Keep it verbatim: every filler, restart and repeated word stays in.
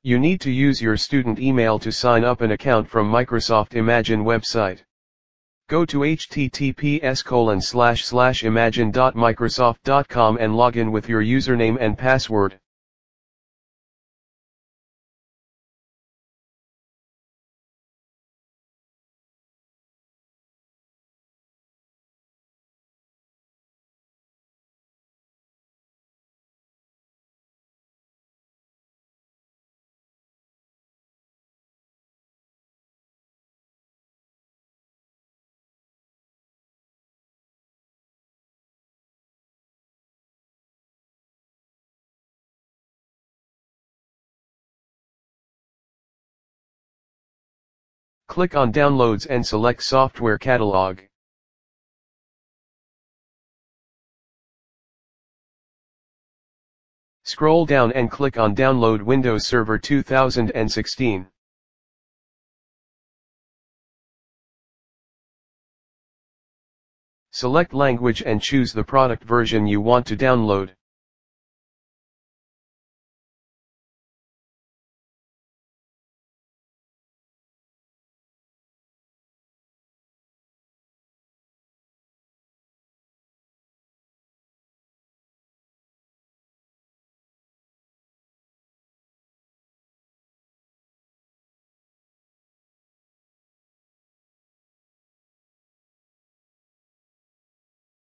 You need to use your student email to sign up an account from Microsoft Imagine website. Go to h t t p s colon slash slash imagine dot microsoft dot com and log in with your username and password. Click on Downloads and select Software Catalog. Scroll down and click on Download Windows Server two thousand sixteen. Select language and choose the product version you want to download.